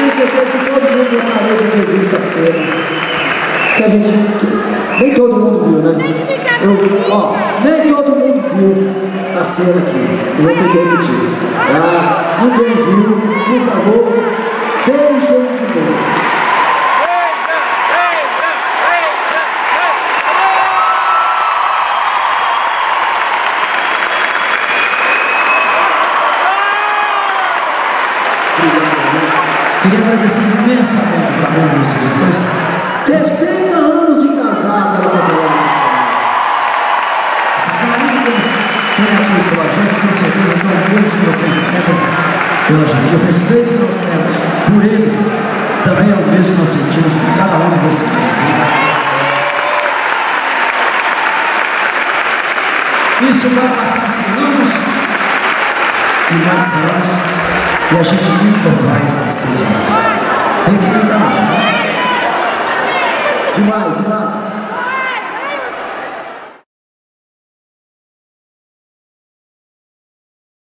tenho certeza que todo mundo gostaria de ter visto a cena. Que a gente... Nem todo mundo viu, né? Nem todo mundo viu a cena aqui. Eu vou ter que repetir. Ninguém viu, por favor, deixa eu de novo. Queria agradecer imensamente o carinho de vocês dois. 60 anos de casado, ela está falando. Esse carinho que eles têm aqui pela gente, tenho certeza que é o mesmo que vocês sentem pela gente. O respeito que nós temos por eles também é o mesmo que nós sentimos por cada um de vocês. Isso vai passar-se anos e mais anos. E a gente nunca vai esquecer disso. Tem que ir pra nós, né? Demais, demais.